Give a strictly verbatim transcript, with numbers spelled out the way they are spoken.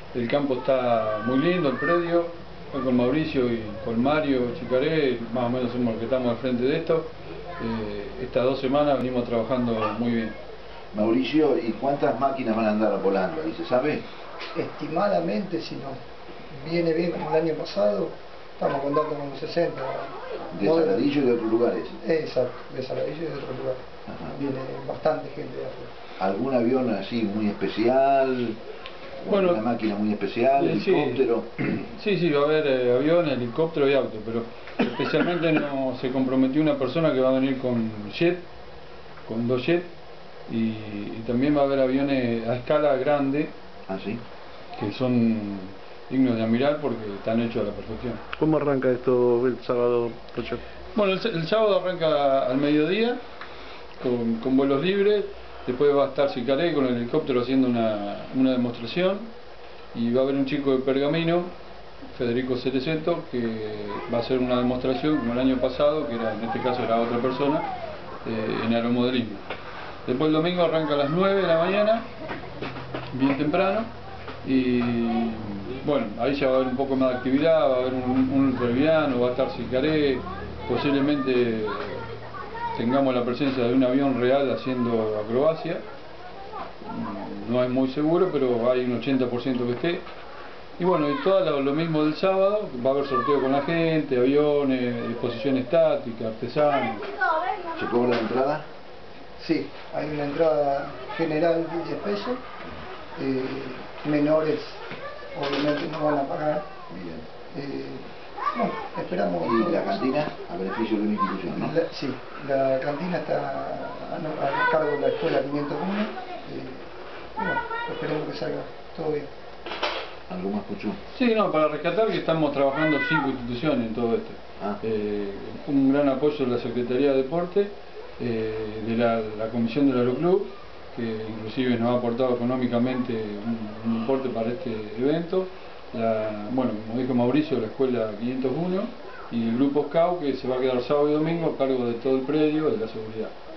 el campo está muy lindo, el predio. Hoy con Mauricio y con Mario Chicaré, más o menos somos los que estamos al frente de esto. Eh, estas dos semanas venimos trabajando muy bien. Mauricio, ¿y cuántas máquinas van a andar volando ahí, se sabe? Estimadamente, si nos viene bien como el año pasado, estamos contando con sesenta. De Saladillo y de otros lugares. Exacto, de Saladillo y de otros lugares. Ajá. Viene bastante gente de afuera. ¿Algún avión así muy especial? Bueno, ¿Una máquina muy especial? Eh, ¿Helicóptero? Sí, sí, sí, va a haber eh, aviones, helicóptero y auto, pero especialmente no se comprometió una persona que va a venir con jet, con dos jets, y, y también va a haber aviones a escala grande. ¿Ah, sí? Que son dignos de admirar porque están hechos a la perfección. ¿Cómo arranca esto el sábado, Rocha? Bueno, el, el sábado arranca al mediodía con, con vuelos libres. Después va a estar Chicaré con el helicóptero haciendo una, una demostración, y va a haber un chico de Pergamino, Federico Cerezeto, que va a hacer una demostración como el año pasado, que era, en este caso era otra persona, eh, en aeromodelismo. Después el domingo arranca a las nueve de la mañana, bien temprano, y bueno, ahí ya va a haber un poco más de actividad, va a haber un, un ultraliviano, va a estar Chicaré, posiblemente tengamos la presencia de un avión real haciendo acrobacia. No es muy seguro, pero hay un ochenta por ciento que esté. Y bueno, y todo lo, lo mismo del sábado, va a haber sorteo con la gente, aviones, exposición estática, artesanos. ¿Se cobra la entrada? Sí, hay una entrada general de diez pesos, eh, menores obviamente no van a pagar. Bien. Eh, bueno, esperamos. ¿Y la cantina? A beneficio de una institución, ¿no? La, sí, la cantina está a, a, a cargo de la escuela quinientos uno. Eh, y bueno, esperemos que salga todo bien. ¿Algo más, Pocho? Sí, no, para rescatar que estamos trabajando cinco instituciones en todo esto. Ah. Eh, un gran apoyo de la Secretaría de Deporte, eh, de la, la Comisión del Aeroclub, que inclusive nos ha aportado económicamente un, un aporte para este evento. La, bueno, como dijo Mauricio, la Escuela quinientos uno y el Grupo Scout, que se va a quedar sábado y domingo a cargo de todo el predio, de la seguridad.